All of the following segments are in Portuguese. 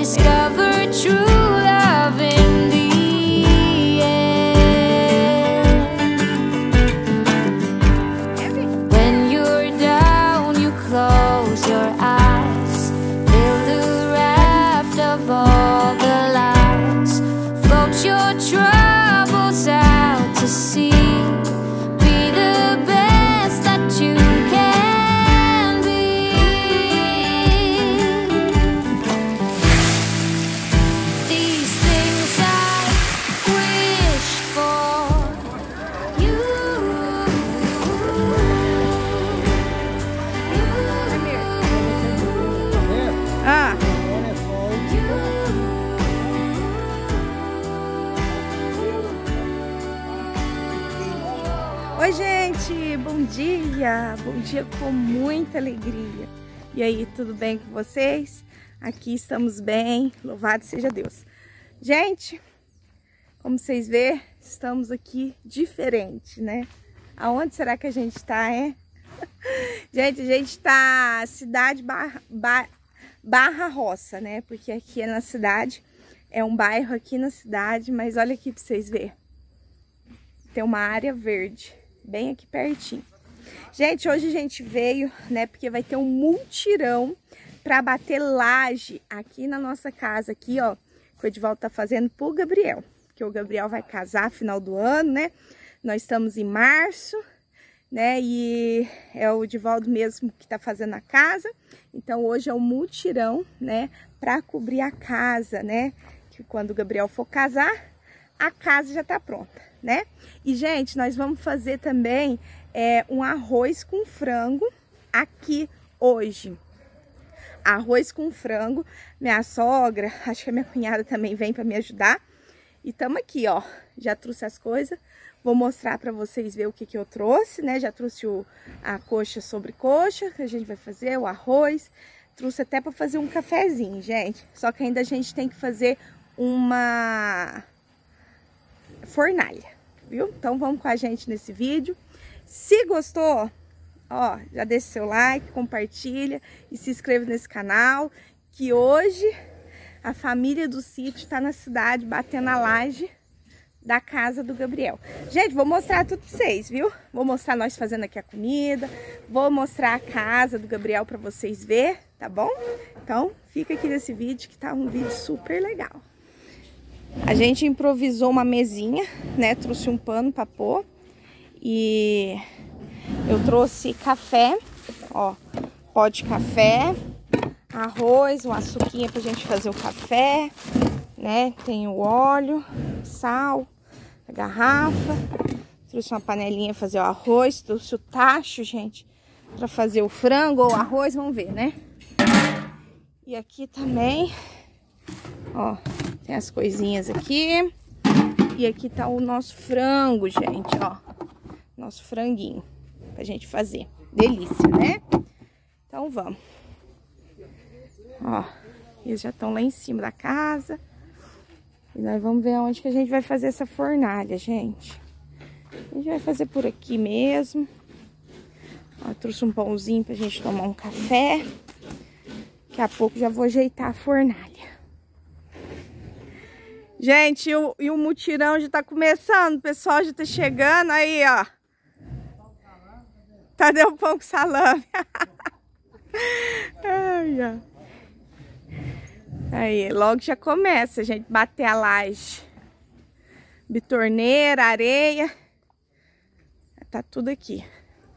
discover true love in the end. When you're down, you close your eyes, build a raft of all the lies, float your troubles out to sea. Be the best that you can be. These things I wish for you. Ah, oi gente, bom dia com muita alegria. E aí, tudo bem com vocês? Aqui estamos bem, louvado seja Deus. Gente, como vocês vê, estamos aqui diferente, né? Aonde será que a gente tá, é? Gente, a gente tá cidade barra roça, né? Porque aqui é na cidade, é um bairro aqui na cidade, mas olha aqui pra vocês verem. Tem uma área verde, bem aqui pertinho. Gente, hoje a gente veio, né, porque vai ter um mutirão para bater laje aqui na nossa casa, aqui, ó, que o Edivaldo tá fazendo pro Gabriel, porque o Gabriel vai casar final do ano, né? Nós estamos em março, né, e é o Edivaldo mesmo que tá fazendo a casa. Então hoje é um mutirão, né, para cobrir a casa, né, que quando o Gabriel for casar, a casa já tá pronta, né? E gente, nós vamos fazer também um arroz com frango aqui hoje. Arroz com frango, minha sogra, acho que a minha cunhada também vem para me ajudar. E estamos aqui, ó, já trouxe as coisas, vou mostrar para vocês ver o que eu trouxe, né? Já trouxe a coxa sobre coxa, que a gente vai fazer, o arroz, trouxe até para fazer um cafezinho, gente. Só que ainda a gente tem que fazer uma fornalha, viu? Então vamos com a gente nesse vídeo. Se gostou, ó, já deixa seu like, compartilha e se inscreva nesse canal, que hoje a família do sítio tá na cidade batendo a laje da casa do Gabriel. Gente, vou mostrar tudo pra vocês, viu? Vou mostrar nós fazendo aqui a comida, vou mostrar a casa do Gabriel pra vocês verem, tá bom? Então fica aqui nesse vídeo que tá um vídeo super legal. A gente improvisou uma mesinha, né? Trouxe um pano pra pôr. E eu trouxe café, ó, pó de café, arroz, uma açuquinha pra gente fazer o café, né? Tem o óleo, sal, a garrafa. Trouxe uma panelinha pra fazer o arroz, trouxe o tacho, gente, pra fazer o frango ou o arroz, vamos ver, né? E aqui também, ó, tem as coisinhas aqui. E aqui tá o nosso frango, gente, ó. Nosso franguinho pra gente fazer. Delícia, né? Então vamos. Ó, eles já estão lá em cima da casa. E nós vamos ver onde que a gente vai fazer essa fornalha, gente. A gente vai fazer por aqui mesmo. Ó, trouxe um pãozinho pra gente tomar um café. Daqui a pouco já vou ajeitar a fornalha. Gente, e o mutirão já tá começando. O pessoal já tá chegando aí, ó. Cadê o pão com salame? Ai, ó. Aí, logo já começa a gente bater a laje. Bitorneira, areia. Tá tudo aqui.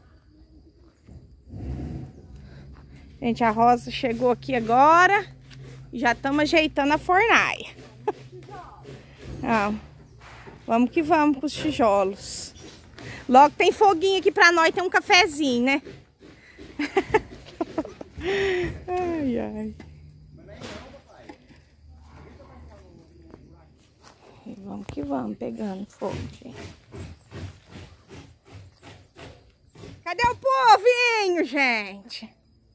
Gente, a Rosa chegou aqui agora. E já estamos ajeitando a fornalha. Ah, vamos que vamos com os tijolos. Logo tem foguinho aqui pra nós, tem um cafezinho, né? Ai, ai. E vamos que vamos, pegando fogo, gente. Cadê o povinho, gente?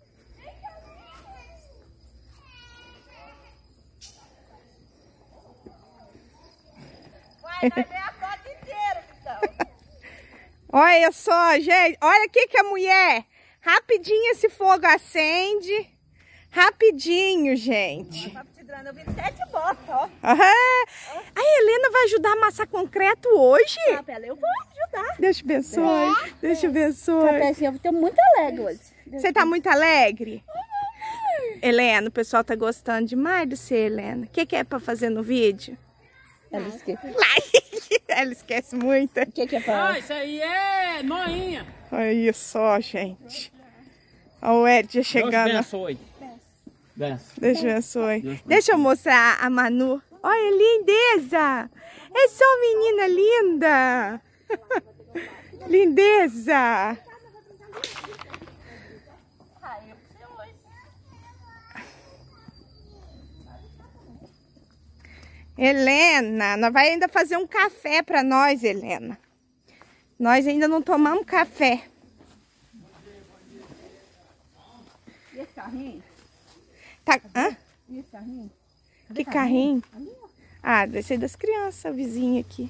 Vai ver a foto inteira, então. Olha só, gente. Olha aqui que a mulher. Rapidinho esse fogo acende. Rapidinho, gente. Só pra te mostrando. Eu vi 7 botas, ó. A Helena vai ajudar a amassar concreto hoje? Ah, Pela, eu vou ajudar. Deus te abençoe. Deus te abençoe. Eu tô muito alegre hoje. Você tá muito alegre? Helena, o pessoal tá gostando demais de você, Helena. O que é pra fazer no vídeo? Ela esquece. Ela esquece muito. O que é pra... Ah, isso aí é noinha. Olha só, gente. Olha o Ed já chegando. Deus abençoe. Deus abençoe. Deixa eu mostrar a Manu. Olha, lindeza. É só menina linda. Lindeza. Helena, nós vai ainda fazer um café para nós, Helena. Nós ainda não tomamos café. E esse carrinho? Tá, hã? E esse carrinho? Que carrinho? Ah, deve ser das crianças, vizinha aqui.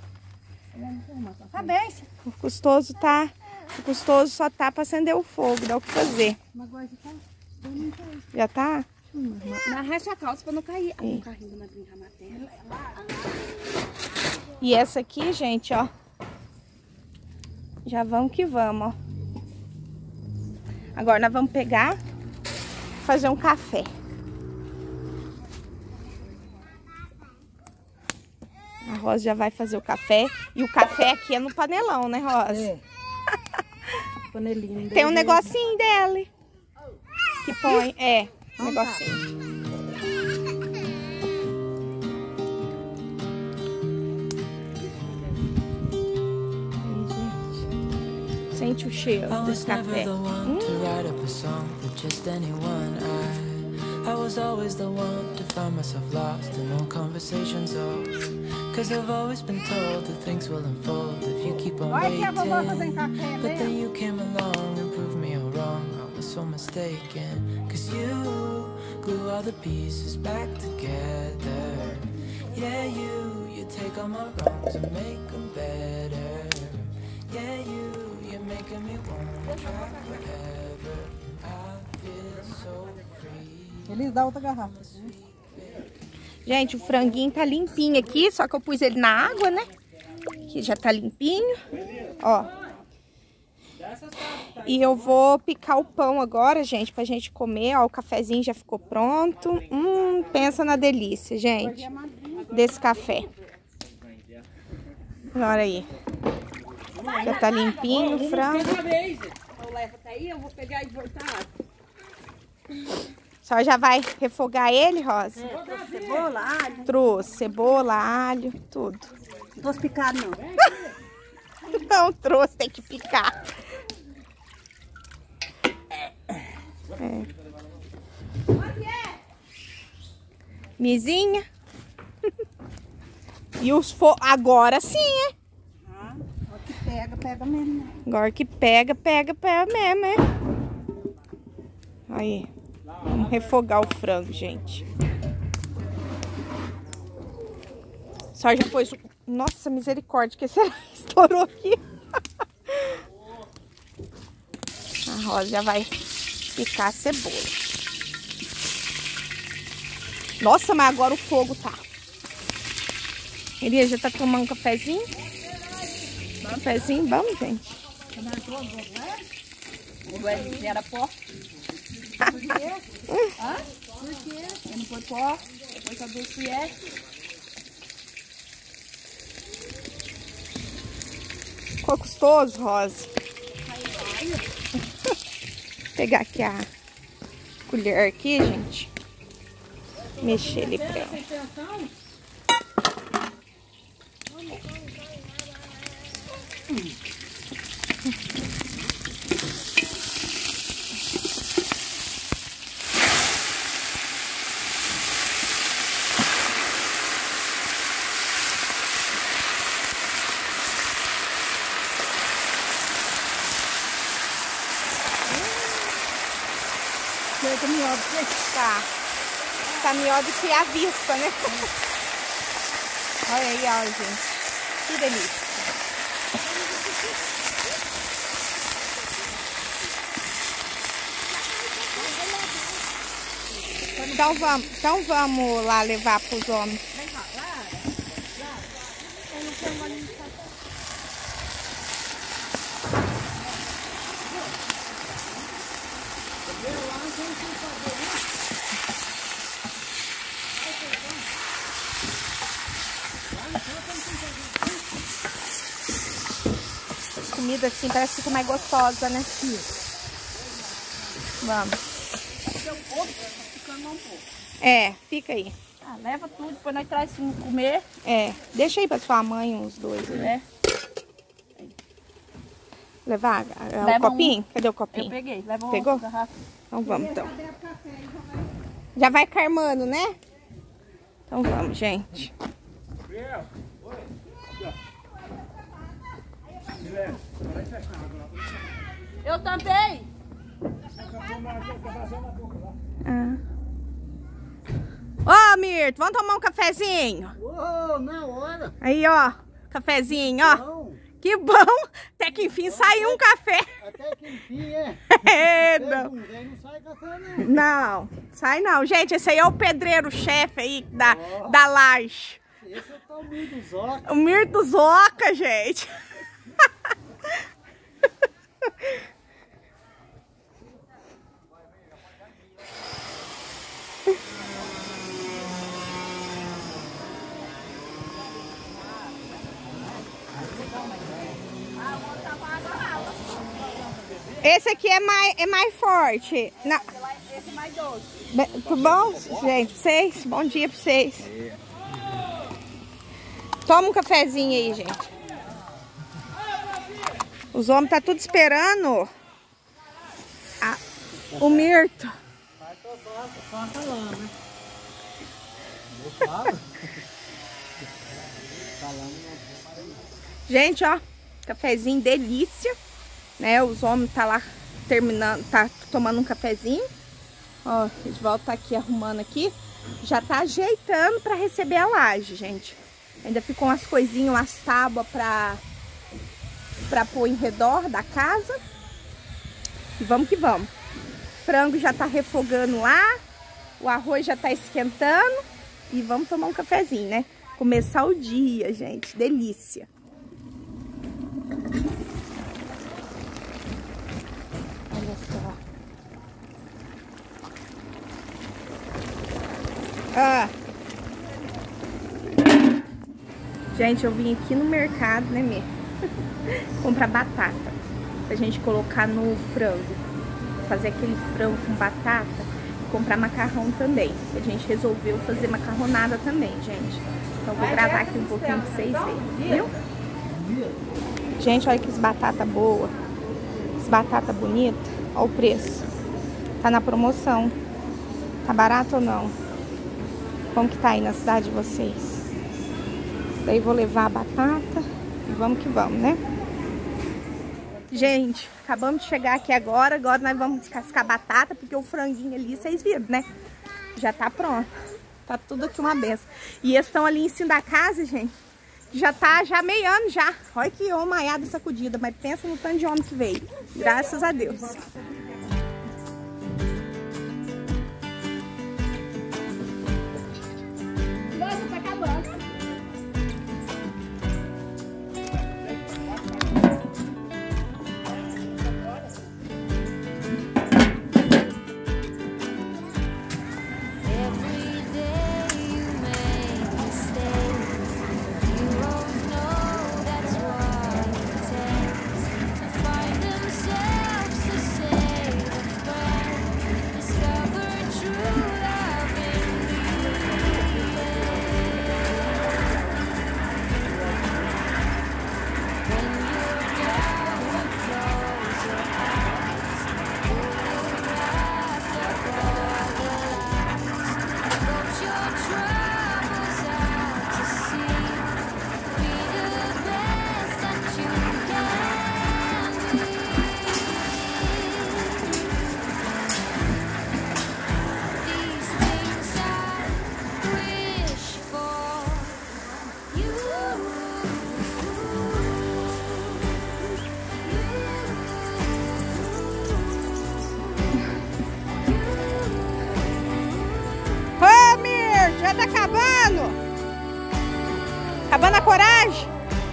Tá bem. O custoso tá. O custoso só tá para acender o fogo, dá o que fazer. Já tá? Arrasta a calça pra não cair. O carrinho da madrinha tá matando. E essa aqui, gente, ó. Já vamos que vamos, ó. Agora nós vamos pegar, fazer um café. A Rosa já vai fazer o café. E o café aqui é no panelão, né, Rosa? É. Panelinha. Tem um negocinho dela. Que põe, um negocinho. Sente o cheiro desse café. I was always the one to find myself lost in all conversations. Oh, cause I've always been told that things will unfold if you keep on waiting. But then you came along and proved me all wrong. I was so mistaken. Cause you glue all the pieces back together. Yeah, you take all my wrongs and make them better. Yeah, you're making me wanna try forever. I feel so free. Eles dão outra garrafa. Gente, o franguinho tá limpinho aqui, só que eu pus ele na água, né? Que já tá limpinho, ó. E eu vou picar o pão agora, gente, pra gente comer, ó. O cafezinho já ficou pronto. Pensa na delícia, gente, desse café. Olha aí. Já tá limpinho o frango. Eu levo até aí, eu vou pegar e voltar. Só já vai refogar ele, Rosa? Cebola, alho. Trouxe cebola, alho, tudo. Não posso picar, não. Não trouxe, tem que picar. Mizinha. E os agora sim, é? Agora que pega, pega mesmo, né? Agora que pega, pega, pega mesmo, é? Aí. Vamos refogar o frango, gente. Só já pôs... Nossa, misericórdia, que será que estourou aqui? A Rosa já vai picar a cebola. Nossa, mas agora o fogo tá. Ele já tá tomando um cafezinho? Cafezinho, vamos, gente. O Ed era pó. Por quê? Hã? Por quê? Eu não pôs pó. Vou saber se é. Ficou gostoso, Rosa. Vou pegar aqui a colher aqui, gente. Mexer ele pra ela. Tá melhor do que a vista, né? Olha aí, ó, gente. Que delícia. Então vamos lá levar pros homens. Vem cá, lá. Eu não quero mais limpar. Comida assim parece que fica mais gostosa, né? Vamos. Seu corpo tá ficando um pouco. É, fica aí. Ah, leva tudo, depois nós traz assim comer. É, deixa aí pra sua mãe uns dois. Né? Levar o Leva copinho? Cadê o copinho? Eu peguei, leva Pegou? uma garrafa. Então vamos, então. Já vai carmando, né? Então vamos, gente. Eu também. Ó, Mirto, vamos tomar um cafezinho? Ô, na hora. Aí, ó, cafezinho, ó. Bom, Que bom! Até que enfim saiu um café. até que enfim, é. É, Vocês não. não vêm, não sai café, não. Não, sai não. Gente, esse aí é o pedreiro-chefe aí da laje. Esse é o tal do Zoca. O Mirto Zoca, gente. Esse aqui é mais forte. Esse é mais doce. Tudo bom, gente? Pra vocês? Bom dia pra vocês. Toma um cafezinho aí, gente. Os homens tá tudo esperando o Mirto. Gente, ó, cafezinho delícia, né? Os homens tá lá terminando, tá tomando um cafezinho. Ó, eles voltam tá aqui arrumando aqui. Já tá ajeitando pra receber a laje, gente. Ainda ficou umas coisinhas, umas tábuas pra pôr em redor da casa. E vamos que vamos. O frango já tá refogando lá. O arroz já tá esquentando. E vamos tomar um cafezinho, né? Começar o dia, gente. Delícia. Olha só. Ah. Gente, eu vim aqui no mercado, né, Mê? Comprar batata pra gente colocar no frango. Fazer aquele frango com batata e comprar macarrão também. A gente resolveu fazer macarronada também, gente. Então vou gravar aqui um pouquinho pra vocês verem, viu? Gente, olha que batata boa. Essa batata bonita. Olha o preço. Tá na promoção. Tá barato ou não? Como que tá aí na cidade de vocês? Daí vou levar a batata e vamos que vamos, né? Gente, acabamos de chegar aqui agora. Agora nós vamos descascar a batata, porque o franguinho ali, vocês viram, né? Já tá pronto. Tá tudo aqui uma benção. E eles estão ali em cima da casa, gente. Já tá meio ano já. Olha que homaiada sacudida. Mas pensa no tanto de homem que veio. Graças a Deus. Nossa, tá acabando. Every day you make mistakes. You always know that's what it takes to find themselves the same. já tá acabando. Acabando a coragem.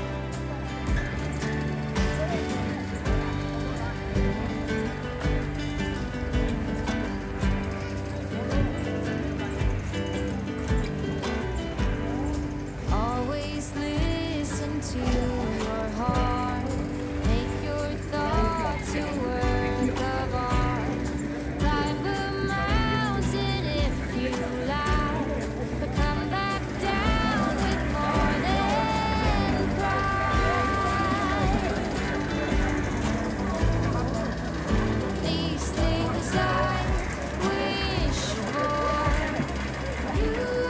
Always listen to your heart. Make your thoughts a work of art. Climb the mountain if you like, but come back down with more than pride. These things I wish for you.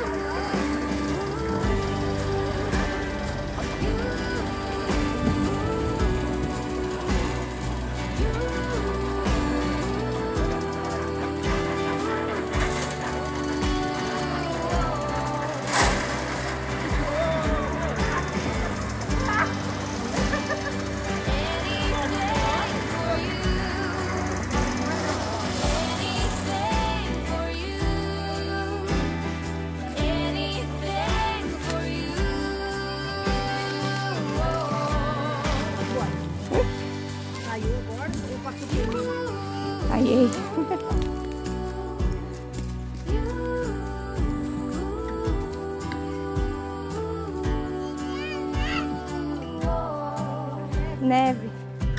Aí. Neve.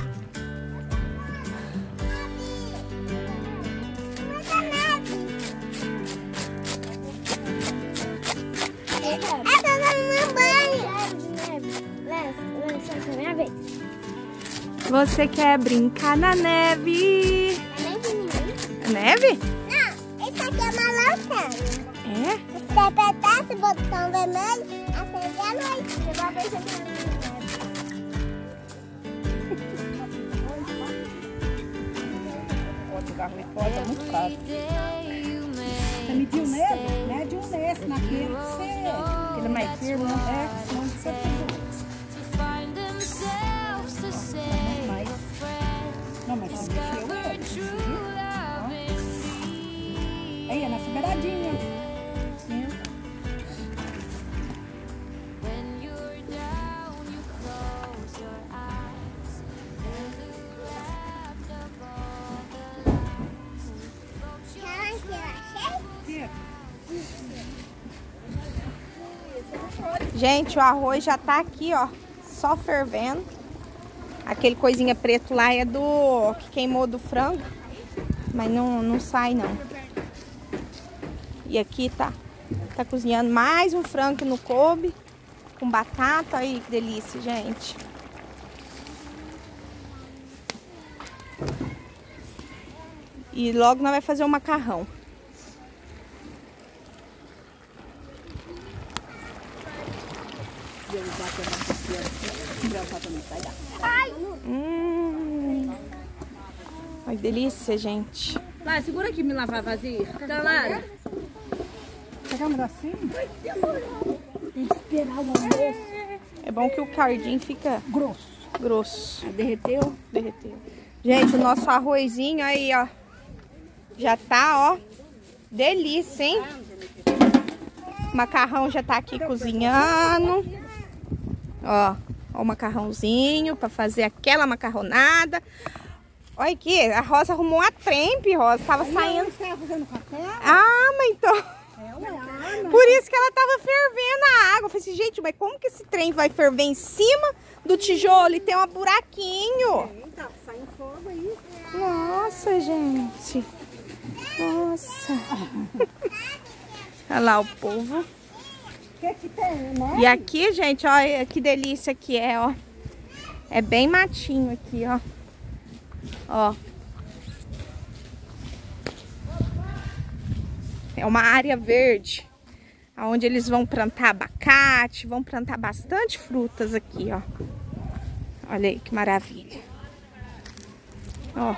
Você quer brincar na neve? Neve? Não, isso aqui é uma lanterna. É? Se você apertar esse botão vermelho, acende a luz. Você vai ver se aqui na Outro garro fora tá muito caro. Você mediu nele? Mede um nesse, naquele que você... Aquele mais firme, não é? Senão você tem... Não, mas você mexeu ele. Aí, é nessa beiradinha. Sim. Gente, o arroz já tá aqui, ó, só fervendo. Aquele coisinha preto lá é do que queimou do frango, mas não sai não. E aqui tá cozinhando mais um frango que não coube, com batata. Aí que delícia, gente. E logo nós vamos fazer um macarrão. Ai, que delícia, gente. Lá, segura aqui, me lavar vazio. Tá lá. Pegar um bracinho. Tem que esperar o almoço. É bom que o cardinho fica grosso. Derreteu? Derreteu. Gente, o nosso arrozinho aí, ó. Já tá, ó. Delícia, hein? O macarrão já tá aqui cozinhando. Ó o macarrãozinho pra fazer aquela macarronada. Olha aqui, a Rosa arrumou uma trempe, Rosa. Tava saindo. Você tava fazendo café? Ah, mas então... Por isso que ela tava fervendo a água. Eu falei assim, gente, mas como que esse trem vai ferver em cima do tijolo e tem um buraquinho? Tá saindo fogo aí. Nossa, gente. Nossa. Olha lá o povo. O que tem, né? E aqui, gente, olha que delícia que é, ó. É bem matinho aqui, ó. Ó. É uma área verde, onde eles vão plantar abacate, vão plantar bastante frutas aqui, ó. Olha aí que maravilha. Ó.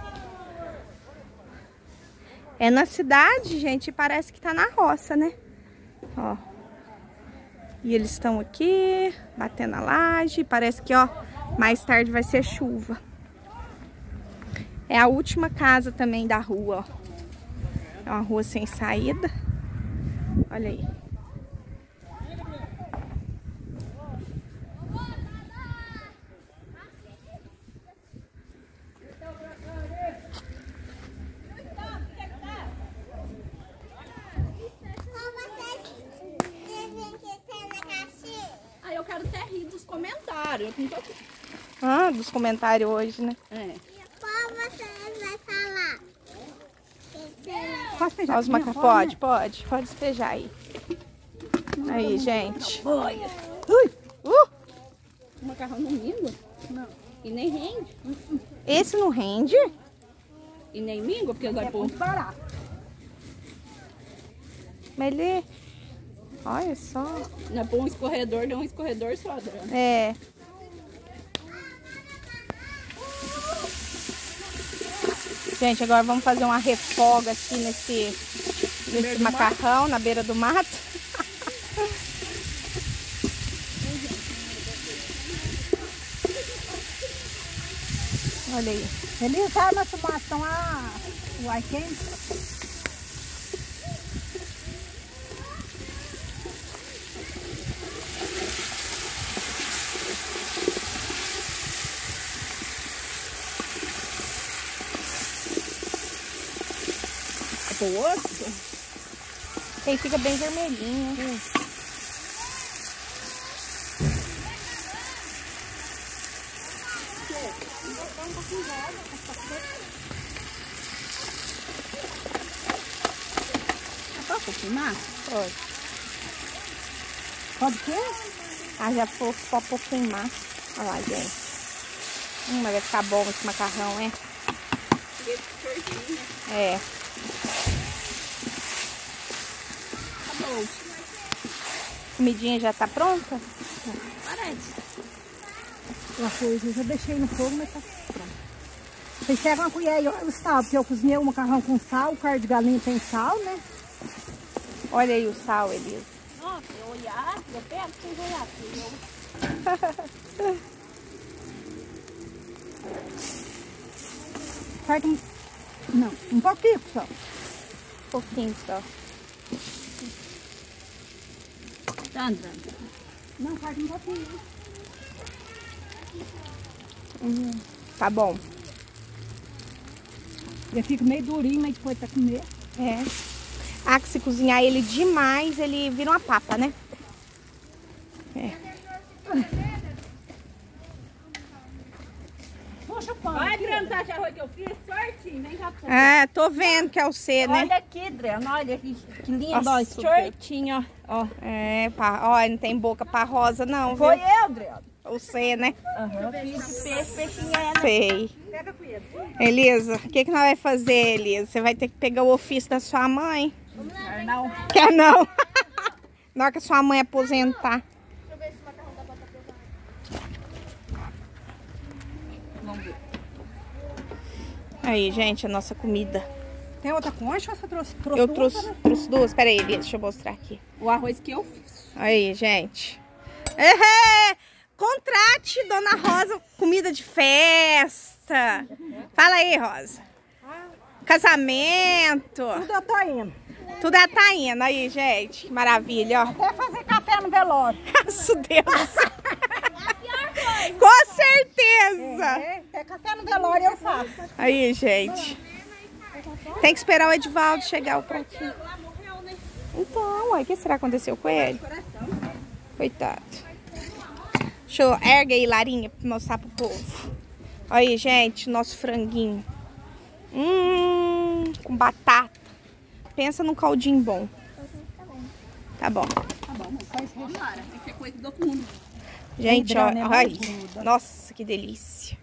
É na cidade, gente, parece que tá na roça, né? Ó. E eles estão aqui, batendo a laje, parece que, ó, mais tarde vai ser chuva. É a última casa também da rua, ó. É uma rua sem saída. Olha aí. comentários? Eu não tô aqui. Ah, dos comentários hoje, né? É. Qual você vai falar? Posso pegar? Olha os macarrão. Pode despejar aí. Aí, gente. Olha. Uh! O macarrão não mingua? Não. E nem rende? Esse não rende? E nem mingua, porque vai pôr barato. Mas ele... Olha só. Não é pôr um escorredor, deu um escorredor só, Adriana. É. Gente, agora vamos fazer uma refoga aqui nesse macarrão, na beira do mato. Olha aí. Eles sabem a fumação, o ar quente. O osso? Ele fica bem vermelhinho. Posso filmar? Pode. Pode o quê? Ah, já foi só por queimar. Olha lá, gente. Mas vai ficar bom esse macarrão, é? É. Acabou. Comidinha já tá pronta? Parece. O arroz eu já deixei no fogo, mas tá pronto. Vocês pegam uma colher e olha o sal, porque eu cozinhei o macarrão com sal, o carne de galinha tem sal, né? Olha aí o sal, Elisa. Nossa, eu olhar, eu pego sem olhar, Faz um... Não, um pouquinho só. Um pouquinho só. Sandra. Não, faz um pouquinho. Tá bom. Ele fica meio durinho, mas depois tá comer. É. Ah, que se cozinhar ele demais, ele vira uma papa, né? É. Puxa o pão. Olha, Adriana, tá achando arroz que eu fiz? Sortinho, vem cá pra você. É, tô vendo que é o C, né? Olha aqui, Adriana, olha aqui, que lindo, Nossa, ó, shortinho, ó. É, ó, não tem boca pra rosa, não, viu? Foi eu, Adriana. O C, né? Aham, fiz peixinho é, né? Sei. Pega com ele. Elisa, o que nós vamos fazer, Elisa? Você vai ter que pegar o ofício da sua mãe. Não. Quer não? Na hora que a sua mãe aposentar. Vamos ver. Aí, gente, a nossa comida. Tem outra concha ou você trouxe? Eu duas, trouxe, né? trouxe duas. Pera aí, Elisa, deixa eu mostrar aqui. O arroz que eu fiz. Aí, gente. Ehê! Contrate, Dona Rosa, comida de festa. Fala aí, Rosa. Casamento. Tudo eu tô indo. Tudo ela tá indo. Aí, gente, que maravilha, ó. Até fazer café no velório. Nossa, Deus. Com certeza. Até café no velório eu faço. Aí, gente. Tem que esperar o Edivaldo chegar o pratinho. Então, ué, o que será que aconteceu com ele? Coitado. Deixa eu ergue aí, Larinha, pra mostrar pro povo. Aí, gente, nosso franguinho. Com batata. Pensa num caldinho bom. Tá bom. Tá bom, mas só isso. Vamos lá, tem que ser coisa do outro mundo. Gente, Tem ó, grana, ai, ajuda. nossa, que delícia.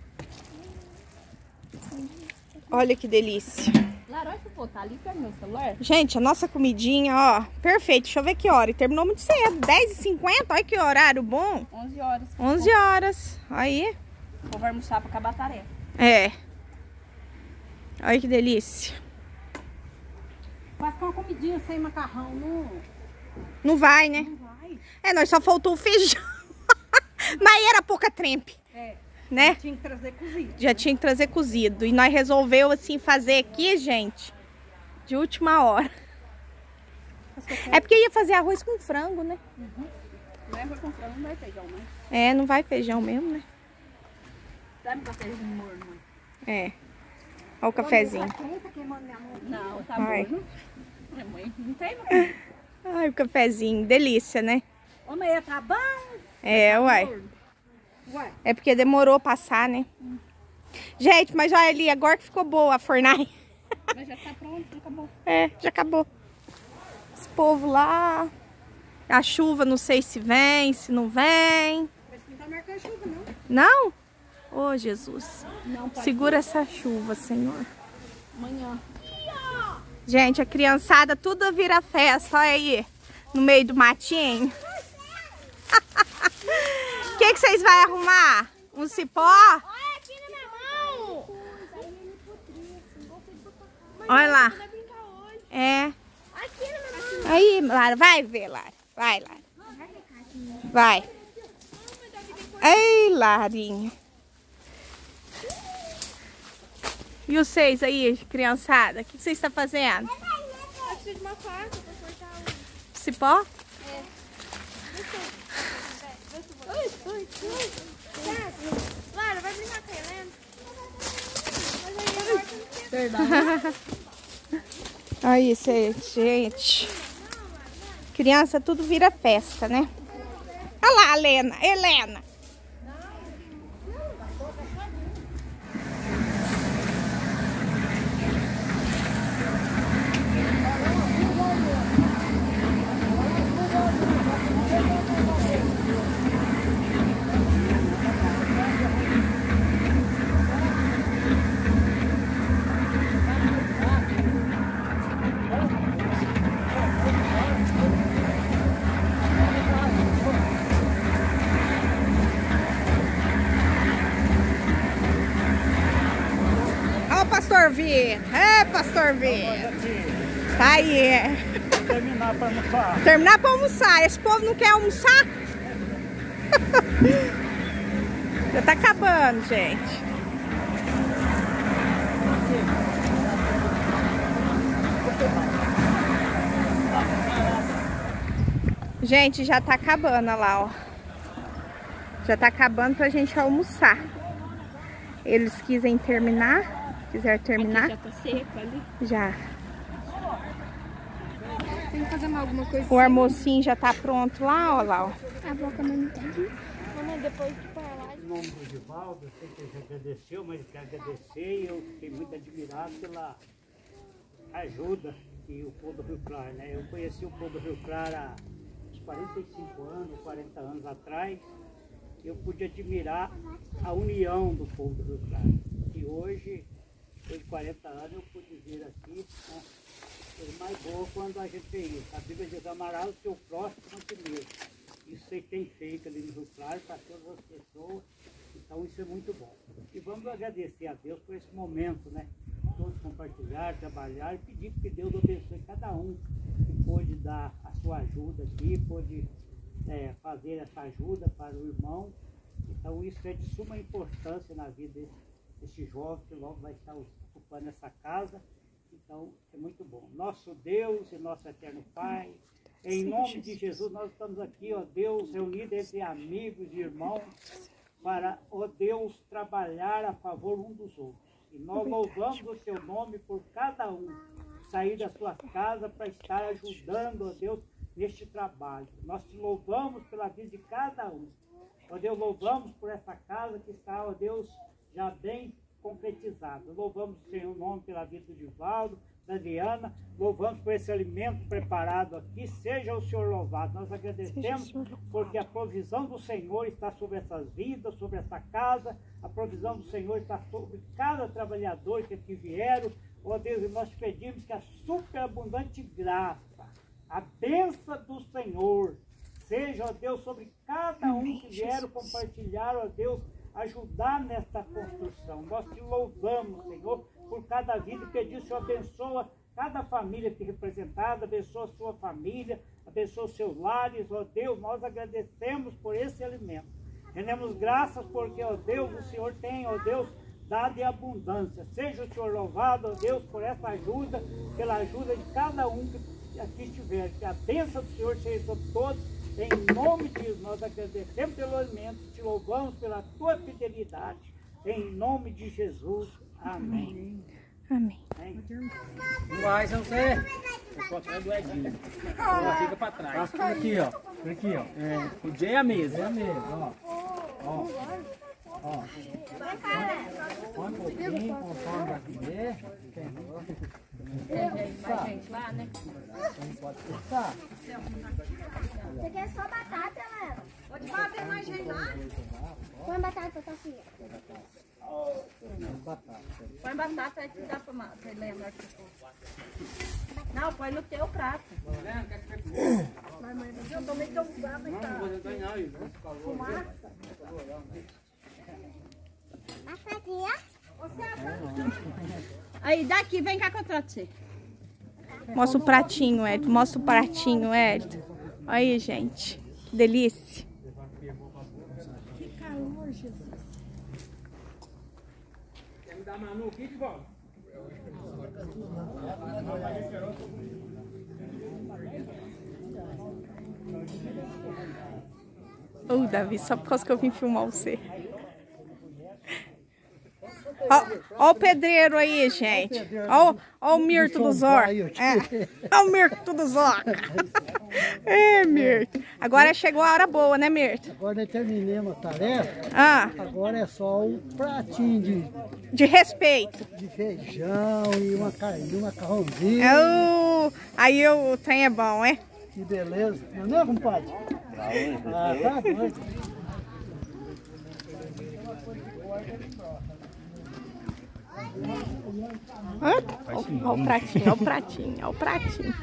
Olha que delícia. Lara, olha se eu tá ali, pega meu celular. Gente, a nossa comidinha, ó, perfeito. Deixa eu ver que hora. E terminou muito cedo, 10h50. Olha que horário bom. 11 horas. 11 horas. Aí. O povo vai almoçar pra acabar a tarefa. É. Olha que delícia. Mas com uma comidinha sem macarrão, Não vai, né? não vai. É, nós só faltou o feijão. Mas era pouca trempe, É, né? tinha que trazer cozido. Já tinha que trazer cozido. E nós resolveu, assim, fazer aqui, gente, de última hora. É porque ia fazer arroz com frango, né? Não é com frango, não vai feijão, né? É, não vai feijão mesmo, né? Dá um cafezinho morno. É. Olha o cafezinho. Tá queimando minha mão. Não, tá Ai. bom. Minha mãe não tem, não. Ai, o cafezinho. Delícia, né? Ô, Meia, tá bom? É, uai. Ué. É porque demorou a passar, né? Gente, mas olha ali, agora que ficou boa a fornalha. Mas já tá pronto, já acabou. É, já acabou. Esse povo lá. A chuva, não sei se vem, se não vem. Mas não tá marcando chuva, não. Não? Ô, Jesus. Não, tá. Segura essa chuva, Senhor. Amanhã. Gente, a criançada tudo vira festa. Olha aí, no meio do matinho. O que vocês vão arrumar? Um cipó? Olha aqui na minha mão. Olha lá. Vai brincar hoje. É. Aqui na minha mão. Aí, Lara, vai ver, Lara. Vai, Lara. Vai. Ei, Larinha. E vocês aí, criançada? O que vocês estão fazendo? Eu preciso de uma faca pra cortar o... Cipó? Lara, vai brincar com a Helena? Aí, gente. Criança tudo vira festa, né? Olha lá, Helena. Ó o Pastor Vitor. É, Pastor Vitor. Tá aí. Terminar para almoçar. Terminar pra almoçar. Esse povo não quer almoçar? Já tá acabando, gente. Gente, já tá acabando, olha lá, ó. Já tá acabando pra gente almoçar. Eles quiserem terminar. Quiser terminar. Já tá seco ali. Já. Tem que fazer mais alguma coisa. O almocinho já tá pronto lá, ó lá, ó. A boca não entende. Mamãe, depois de parar. Em nome do Givaldo, eu sei que ele agradeceu, mas eu quero agradecer e eu fiquei muito admirado pela ajuda que o povo do Rio Claro, né? Eu conheci o povo do Rio Claro há 45 anos, 40 anos atrás. Eu pude admirar a união do povo do Rio Claro. E hoje, depois de 40 anos, eu pude vir aqui, né? Foi mais boa quando a gente vê isso. A Bíblia diz: amarás o teu próximo a ti mesmo. Isso você tem feito ali no Rio Claro para todas as pessoas. Então isso é muito bom. E vamos agradecer a Deus por esse momento, né? Todos compartilhar, trabalhar e pedir que Deus abençoe cada um que pôde dar a sua ajuda aqui, pôde fazer essa ajuda para o irmão. Então isso é de suma importância na vida desse jovem que logo vai estar ocupando essa casa. Então é muito bom. Nosso Deus e nosso eterno Pai, em nome de Jesus, nós estamos aqui, ó Deus, reunidos entre amigos e irmãos, para, ó Deus, trabalhar a favor um dos outros. E nós louvamos o Teu nome por cada um sair da sua casa para estar ajudando, ó Deus, neste trabalho. Nós Te louvamos pela vida de cada um. Ó Deus, louvamos por essa casa que está, ó Deus, já bem concretizada. Louvamos o Senhor nome pela vida do Givaldo, da Adriana, louvamos por esse alimento preparado aqui. Seja o Senhor louvado. Nós agradecemos porque a provisão do Senhor está sobre essas vidas, sobre essa casa. A provisão do Senhor está sobre cada trabalhador que aqui vieram. Ó Deus, e nós te pedimos que a superabundante graça, a bênção do Senhor, seja, ó Deus, sobre cada um que vieram compartilhar, ó Deus, ajudar nesta construção. Nós te louvamos, Senhor, por cada vida e pedir, Senhor, abençoa cada família aqui representada, abençoa a sua família, abençoa os seus lares, ó Deus, nós agradecemos por esse alimento. Rendemos graças porque, ó Deus, o Senhor tem, ó Deus, dado em abundância. Seja o Senhor louvado, ó Deus, por essa ajuda, pela ajuda de cada um que aqui estiver. Que a bênção do Senhor seja sobre todos. Em nome de Jesus, nós agradecemos pelo alimento, te louvamos pela tua fidelidade. Em nome de Jesus. Amém. Amém. Vai, São Zé. Eu posso atrás do Edinho. Ela fica pra trás. Aqui, ó. Aqui, ó. O dia é a mesa. É a mesa, ó. Ó. Põe um pouquinho, conforme vai comer. Mais gente lá, né? Pode cortar. Você quer só batata, Léo? Pode bater mais gente lá? Põe batata, Sofia. Põe batata aí que dá pra lembrar que for. Não, põe no teu prato. Eu também tô usando e tá. Batatinha? Aí, daqui, vem cá que eu trato você. Mostra o pratinho, Hélio. Mostra o pratinho, Hélio. Aí, gente. Que delícia. Que calor, Jesus. Quer me dar Manu aqui de volta? Ô, Davi, só por causa que eu vim filmar você. Ó o pedreiro aí, gente. Ó o Mirto dos Orcas. Ó o Mirto dos Orcas. É, Mirto. Agora chegou a hora boa, né, Mirto? Agora nós terminamos a tarefa. Ah, Agora é só um pratinho de respeito. de feijão e uma carne, um macarrãozinho. Aí o trem é bom, é? Que beleza. Não é, compadre? Ah, tá doido. Ó o pratinho, ó o pratinho, ó o pratinho.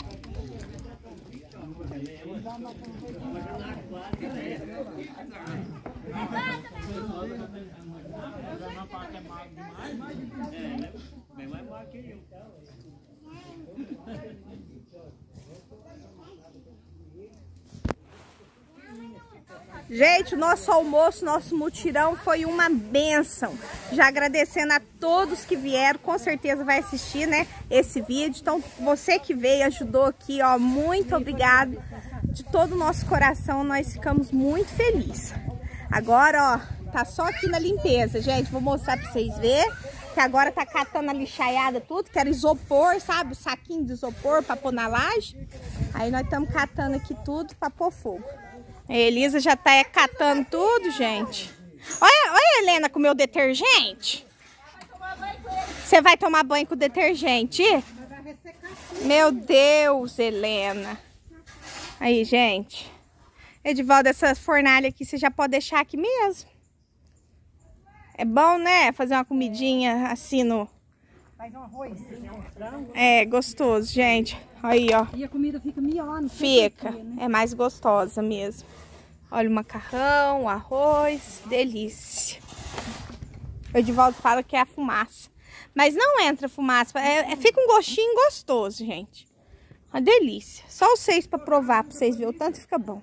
Gente, o nosso almoço, nosso mutirão foi uma bênção. Já agradecendo a todos que vieram, com certeza vai assistir, né, esse vídeo. Então, você que veio, ajudou aqui, ó, muito obrigado. De todo o nosso coração, nós ficamos muito felizes. Agora, ó, tá só aqui na limpeza, gente. Vou mostrar pra vocês verem. Que agora tá catando a lixaiada tudo, que era isopor, sabe? O saquinho de isopor pra pôr na laje. Aí nós estamos catando aqui tudo pra pôr fogo. A Elisa já tá catando tudo, gente. Olha a Helena com o meu detergente. Você vai tomar banho com o detergente? Meu Deus, Helena. Aí, gente. Edivaldo, essa fornalha aqui você já pode deixar aqui mesmo. É bom, né? Fazer uma comidinha assim no... Faz um arrozinho, um frango. É, gostoso, gente. Aí, ó. E a comida fica melhor, não Fica. porquê, né? É mais gostosa mesmo. Olha o macarrão, o arroz. Delícia. O Edivaldo fala que é a fumaça. Mas não entra fumaça. Fica um gostinho gostoso, gente. Uma delícia. Só vocês pra provar, pra vocês verem o tanto fica bom.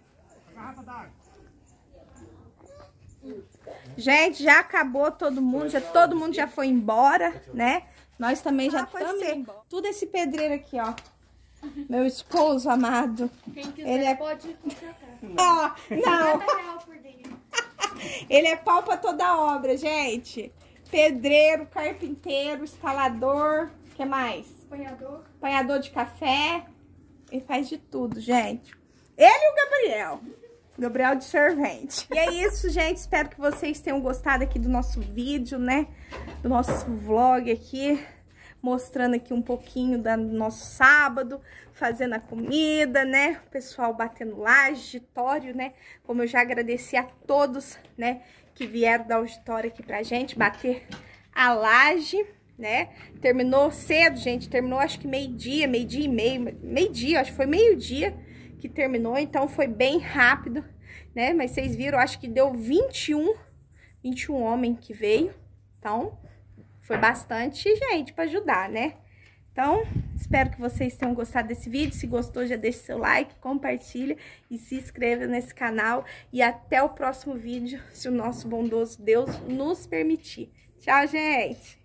Gente, já acabou todo mundo já foi embora, né? Nós também já estamos. Tudo esse pedreiro aqui, ó. Meu esposo amado. Quem quiser Ele é... pode contratar. Ó, não. R$50 por dia. Ele é pau pra toda obra, gente. Pedreiro, carpinteiro, instalador. O que mais? Apanhador. Apanhador de café. Ele faz de tudo, gente. Ele e o Gabriel. Gabriel de servente. E é isso, gente. Espero que vocês tenham gostado aqui do nosso vídeo, né? Do nosso vlog aqui. Mostrando aqui um pouquinho do nosso sábado. Fazendo a comida, né? O pessoal batendo laje, auditório, né? Como eu já agradeci a todos, né? Que vieram da auditório aqui pra gente bater a laje, né? Terminou cedo, gente. Terminou acho que meio-dia, meio-dia e meio. Meio-dia, acho que foi meio-dia que terminou, então foi bem rápido, né? Mas vocês viram, acho que deu 21 homens que veio, então foi bastante gente para ajudar, né? Então, espero que vocês tenham gostado desse vídeo. Se gostou, já deixa seu like, compartilha e se inscreva nesse canal. E até o próximo vídeo, se o nosso bondoso Deus nos permitir. Tchau, gente!